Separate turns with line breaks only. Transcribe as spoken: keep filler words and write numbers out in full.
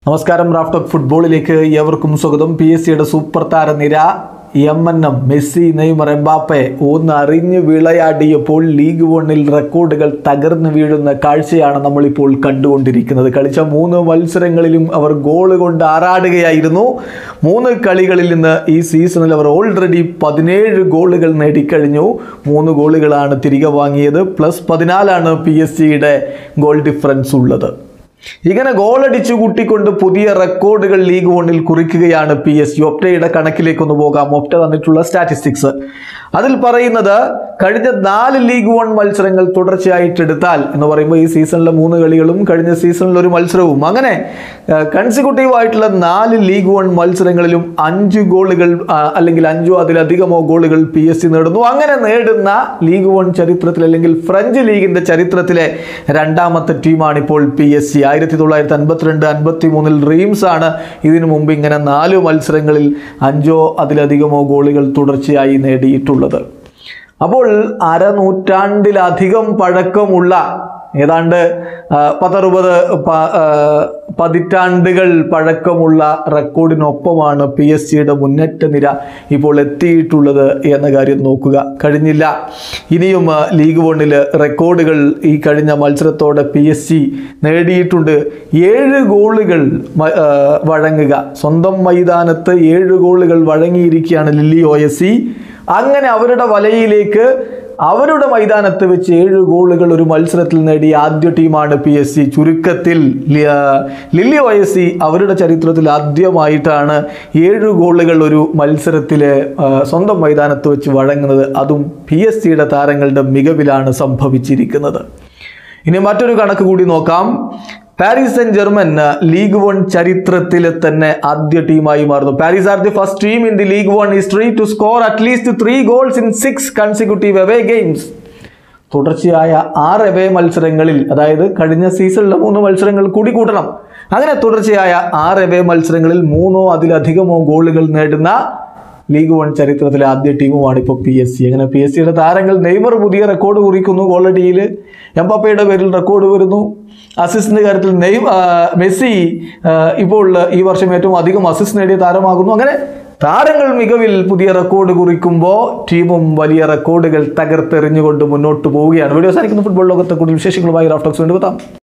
നമസ്കാരം. Raf talk ഫുട്ബോളിലേക്ക് ഏവർക്കും സ്വാഗതം. പി എസ് സിയുടെ സൂപ്പർ താരനിര M N M, Messi, Neymar, Mbappe ഒന്ന് അറിഞ്ഞു വിളയാടിയപ്പോൾ ലീഗ് വണ്ണിൽ റെക്കോർഡുകൾ തകർന്നു വീഴുന്ന കാഴ്ചയാണ് നമ്മളിപ്പോൾ കണ്ടുകൊണ്ടിരിക്കുന്നത്. കളിച്ച മൂന്ന് മത്സരങ്ങളിലും അവർ ഗോൾ കൊണ്ട് ആറാടുകയായിരുന്നു. മൂന്ന് കളികളിൽ നിന്ന് ഈ സീസണിൽ അവർ ഓൾറെഡി പതിനേഴ് ഗോളുകൾ നേടിക്കഴിഞ്ഞു. മൂന്ന് ഗോളുകളാണ് തിരികെ വാങ്ങിയത്. പ്ലസ് പതിനാലാണ് പി എസ് സിയുടെ ഗോൾ ഡിഫറൻസ് ഉള്ളത്. ഇങ്ങനെ ഗോളടിച്ചു കൂട്ടിക്കൊണ്ട് പുതിയ റെക്കോർഡുകൾ ലീഗ് വണ്ണിൽ കുറിക്കുകയാണ് പി എസ് സി. ഒപ്റ്റയുടെ കണക്കിലേക്കൊന്ന് പോകാം. ഒപ്റ്റ തന്നിട്ടുള്ള സ്റ്റാറ്റിസ്റ്റിക്സ് അതിൽ പറയുന്നത്, കഴിഞ്ഞ നാല് ലീഗ് വൺ മത്സരങ്ങൾ തുടർച്ചയായിട്ട് എടുത്താൽ എന്ന് പറയുമ്പോൾ ഈ സീസണിലെ മൂന്ന് കളികളും കഴിഞ്ഞ സീസണിൽ ഒരു മത്സരവും, അങ്ങനെ കൺസിക്യൂട്ടീവ് ആയിട്ടുള്ള നാല് ലീഗ് വൺ മത്സരങ്ങളിലും അഞ്ച് ഗോളുകൾ അല്ലെങ്കിൽ അഞ്ചോ അതിലധികമോ ഗോളുകൾ പി എസ് സി നേടുന്നു. അങ്ങനെ നേടുന്ന ലീഗ് വൺ ചരിത്രത്തിൽ അല്ലെങ്കിൽ ഫ്രഞ്ച് ലീഗിന്റെ ചരിത്രത്തിലെ രണ്ടാമത്തെ ടീമാണ് ഇപ്പോൾ പി എസ് സി. ആയിരത്തി തൊള്ളായിരത്തി അൻപത്തിരണ്ട് അൻപത്തി മൂന്നിൽ റീംസ് ആണ് ഇതിനു മുമ്പ് ഇങ്ങനെ നാല് മത്സരങ്ങളിൽ അഞ്ചോ അതിലധികമോ ഗോളുകൾ തുടർച്ചയായി നേടിയിട്ടുള്ളത്. അപ്പോൾ അരനൂറ്റാണ്ടിലധികം പഴക്കമുള്ള, ഏതാണ്ട് പത്തറുപത് പതിറ്റാണ്ടുകൾ പഴക്കമുള്ള റെക്കോർഡിനൊപ്പമാണ് പി എസ് സിയുടെ മുന്നേറ്റ നിര ഇപ്പോൾ എത്തിയിട്ടുള്ളത് എന്ന കാര്യം നോക്കുക. കഴിഞ്ഞില്ല, ഇനിയും ലീഗ് വണ്ണിൽ റെക്കോർഡുകൾ ഈ കഴിഞ്ഞ മത്സരത്തോടെ പി എസ് സി നേടിയിട്ടുണ്ട്. ഏഴ് ഗോളുകൾ വഴങ്ങുക, സ്വന്തം മൈതാനത്ത് ഏഴ് ഗോളുകൾ വഴങ്ങിയിരിക്കുകയാണ് ലില്ലി ഒ എസ് സി. അങ്ങനെ അവരുടെ വലയിലേക്ക് അവരുടെ മൈതാനത്ത് വെച്ച് ഏഴ് ഗോളുകൾ ഒരു മത്സരത്തിൽ നേടിയ ആദ്യ ടീമാണ് പി എസ് സി. ചുരുക്കത്തിൽ ലില്ലി ഒ എസ് സി അവരുടെ ചരിത്രത്തിൽ ആദ്യമായിട്ടാണ് ഏഴ് ഗോളുകൾ ഒരു മത്സരത്തിൽ സ്വന്തം മൈതാനത്ത് വെച്ച് വഴങ്ങുന്നത്. അതും പി എസ് സിയുടെ താരങ്ങളുടെ മികവിലാണ് സംഭവിച്ചിരിക്കുന്നത്. ഇനി മറ്റൊരു കണക്ക് കൂടി നോക്കാം. Paris Saint Germain league one ചരിത്രത്തിലെ തന്നെ ആദ്യ ടീമായി മാറുന്നു. Paris are the first team in the league one history to score at least three goals in six consecutive away games. തുടർച്ചയായ ആറ് അവേ മത്സരങ്ങളിൽ, അതായത് കഴിഞ്ഞ സീസണിലെ മൂന്ന് മത്സരങ്ങൾ കൂടി കൂട്ടണം, അങ്ങനെ തുടർച്ചയായ ആറ് അവേ മത്സരങ്ങളിൽ മൂന്നോ അതിലധികമോ ഗോളുകൾ നേടുന്ന ലീഗ് വൺ ചരിത്രത്തിലെ ആദ്യ ടീമുമാണ് ഇപ്പോൾ പി എസ് സി. അങ്ങനെ പി എസ് സിയുടെ താരങ്ങൾ, നെയ്മർ പുതിയ റെക്കോർഡ് കുറിക്കുന്നു ഗോളടിയിൽ, എംബാപ്പയുടെ പേരിൽ റെക്കോർഡ് വരുന്നു. അസിസ്റ്റിന്റെ കാര്യത്തിൽ നെയ് മെസ്സി ഇപ്പോൾ ഈ വർഷം ഏറ്റവും അധികം അസിസ്റ്റ് നേടിയ താരമാകുന്നു. അങ്ങനെ താരങ്ങൾ മികവിൽ പുതിയ റെക്കോർഡ് കുറിക്കുമ്പോൾ ടീമും വലിയ റെക്കോർഡുകൾ തകർത്തെറിഞ്ഞുകൊണ്ട് മുന്നോട്ട് പോവുകയാണ്. വീഡിയോ സാധിക്കുന്ന ഫുട്ബോൾ ലോകത്തെ കൂടുതൽ വിശേഷങ്ങളുമായി റാഫ് ടോക്സ് വീണ്ടും എത്താം.